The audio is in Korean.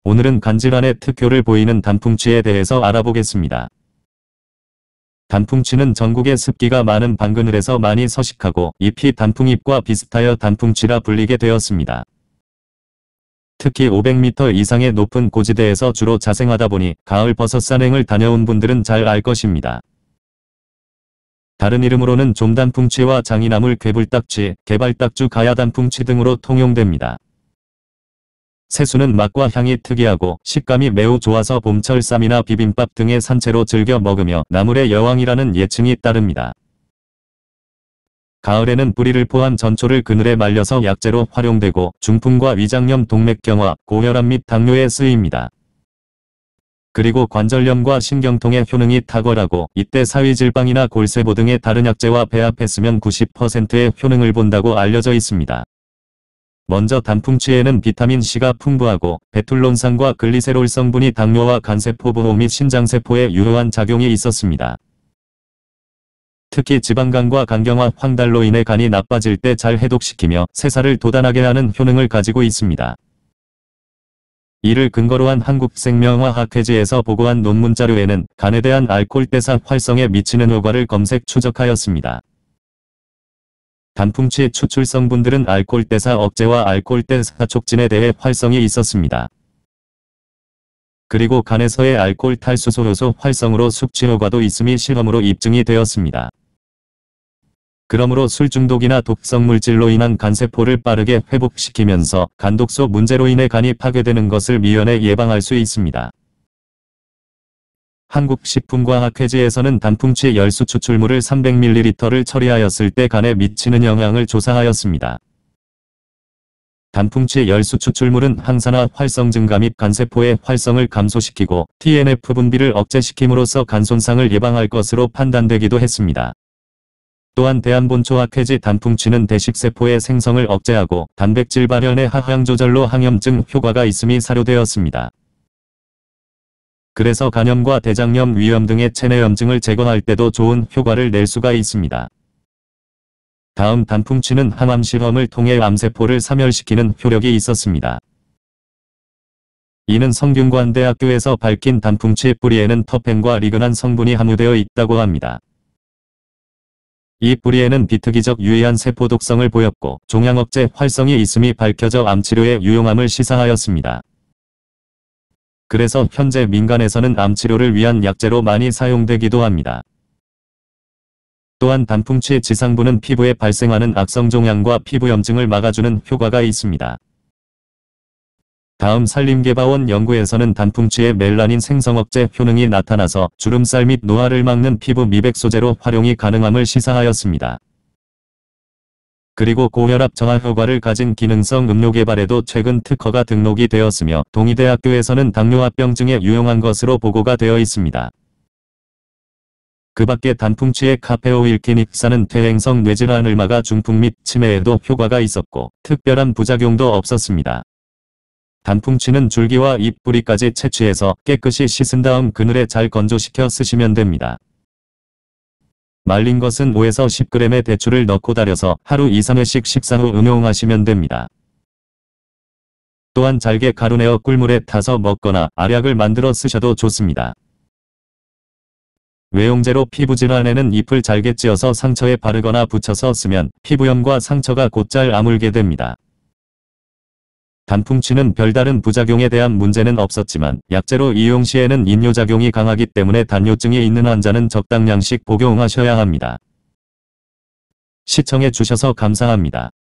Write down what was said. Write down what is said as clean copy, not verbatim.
오늘은 간질환의 특효를 보이는 단풍치에 대해서 알아보겠습니다. 단풍치는 전국에 습기가 많은 반그늘에서 많이 서식하고 잎이 단풍잎과 비슷하여 단풍치라 불리게 되었습니다. 특히 500m 이상의 높은 고지대에서 주로 자생하다 보니 가을 버섯 산행을 다녀온 분들은 잘 알 것입니다. 다른 이름으로는 좀단풍치와 장이나물, 괴불딱지, 개발딱주, 가야단풍치 등으로 통용됩니다. 새수는 맛과 향이 특이하고 식감이 매우 좋아서 봄철 쌈이나 비빔밥 등의 산채로 즐겨 먹으며 나물의 여왕이라는 예칭이 따릅니다. 가을에는 뿌리를 포함 전초를 그늘에 말려서 약재로 활용되고 중풍과 위장염, 동맥경화, 고혈압 및 당뇨에 쓰입니다. 그리고 관절염과 신경통의 효능이 탁월하고 이때 사위질방이나 골세보 등의 다른 약재와 배합해 쓰면 90%의 효능을 본다고 알려져 있습니다. 먼저 단풍치에는 비타민C가 풍부하고 베툴론산과 글리세롤 성분이 당뇨와 간세포 보호 및 신장세포에 유효한 작용이 있었습니다. 특히 지방간과 간경화, 황달로 인해 간이 나빠질 때 잘 해독시키며 새살을 돋아나게 하는 효능을 가지고 있습니다. 이를 근거로 한 한국생명화학회지에서 보고한 논문 자료에는 간에 대한 알코올대사 활성에 미치는 효과를 검색 추적하였습니다. 단풍치 추출 성분들은 알코올대사 억제와 알코올대사 촉진에 대해 활성이 있었습니다. 그리고 간에서의 알코올 탈수소 효소 활성으로 숙취 효과도 있음이 실험으로 입증이 되었습니다. 그러므로 술 중독이나 독성 물질로 인한 간세포를 빠르게 회복시키면서 간독소 문제로 인해 간이 파괴되는 것을 미연에 예방할 수 있습니다. 한국식품과학회지에서는 단풍치 열수 추출물을 300ml를 처리하였을 때 간에 미치는 영향을 조사하였습니다. 단풍치 열수 추출물은 항산화 활성 증가 및 간세포의 활성을 감소시키고 TNF 분비를 억제시킴으로써 간 손상을 예방할 것으로 판단되기도 했습니다. 또한 대한본초학회지 단풍치는 대식세포의 생성을 억제하고 단백질 발현의 하향 조절로 항염증 효과가 있음이 사료되었습니다. 그래서 간염과 대장염, 위염 등의 체내염증을 제거할 때도 좋은 효과를 낼 수가 있습니다. 다음 단풍치는 항암 실험을 통해 암세포를 사멸시키는 효력이 있었습니다. 이는 성균관대학교에서 밝힌 단풍치 뿌리에는 터펜과 리그난 성분이 함유되어 있다고 합니다. 이 뿌리에는 비특이적 유해한 세포 독성을 보였고 종양 억제 활성이 있음이 밝혀져 암치료에 유용함을 시사하였습니다. 그래서 현재 민간에서는 암치료를 위한 약재로 많이 사용되기도 합니다. 또한 단풍치 지상부는 피부에 발생하는 악성 종양과 피부염증을 막아주는 효과가 있습니다. 다음 산림개발원 연구에서는 단풍치의 멜라닌 생성 억제 효능이 나타나서 주름살 및 노화를 막는 피부 미백 소재로 활용이 가능함을 시사하였습니다. 그리고 고혈압 저하 효과를 가진 기능성 음료 개발에도 최근 특허가 등록이 되었으며 동의대학교에서는 당뇨합병증에 유용한 것으로 보고가 되어 있습니다. 그 밖에 단풍치의 카페오일키닉산은 퇴행성 뇌질환을 막아 중풍 및 치매에도 효과가 있었고 특별한 부작용도 없었습니다. 단풍치는 줄기와 잎, 뿌리까지 채취해서 깨끗이 씻은 다음 그늘에 잘 건조시켜 쓰시면 됩니다. 말린 것은 5에서 10g의 대추를 넣고 달여서 하루 2-3회씩 식사 후 음용하시면 됩니다. 또한 잘게 가루내어 꿀물에 타서 먹거나 알약을 만들어 쓰셔도 좋습니다. 외용제로 피부질환에는 잎을 잘게 찧어서 상처에 바르거나 붙여서 쓰면 피부염과 상처가 곧잘 아물게 됩니다. 단풍치는 별다른 부작용에 대한 문제는 없었지만 약재로 이용 시에는 인뇨작용이 강하기 때문에 단뇨증이 있는 환자는 적당량씩 복용하셔야 합니다. 시청해 주셔서 감사합니다.